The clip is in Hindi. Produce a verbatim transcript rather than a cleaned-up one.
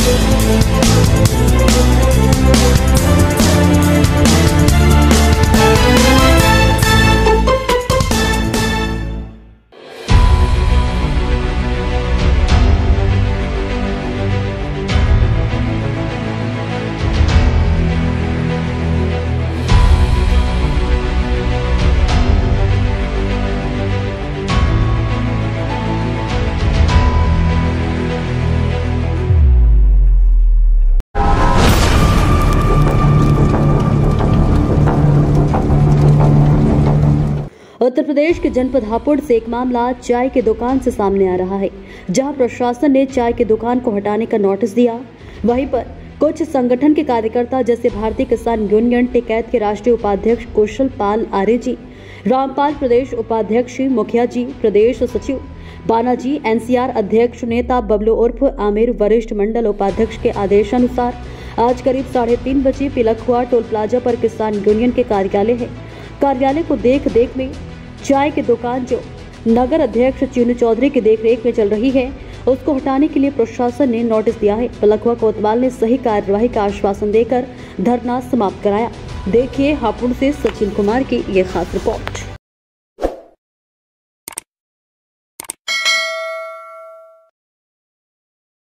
उत्तर प्रदेश के जनपद हापुड़ से एक मामला चाय की दुकान से सामने आ रहा है, जहां प्रशासन ने चाय की दुकान को हटाने का नोटिस दिया। वहीं पर कुछ संगठन के कार्यकर्ता जैसे भारतीय किसान यूनियन टिकैत के राष्ट्रीय उपाध्यक्ष कौशल पाल आर्य जी, रामपाल प्रदेश उपाध्यक्ष मुखिया जी, प्रदेश सचिव बानाजी, एनसीआर अध्यक्ष नेता बबलू उर्फ आमिर, वरिष्ठ मंडल उपाध्यक्ष के आदेशानुसार आज करीब साढ़े तीन बजे पिलखुआ टोल प्लाजा पर किसान यूनियन के कार्यालय है। कार्यालय को देख देख में चाय की दुकान जो नगर अध्यक्ष चीनू चौधरी की देखरेख में चल रही है, उसको हटाने के लिए प्रशासन ने नोटिस दिया है। पिलखुआ कोतवाल ने सही कार्यवाही का आश्वासन देकर धरना समाप्त कराया। देखिए हापुड़ से सचिन कुमार की ये खास रिपोर्ट।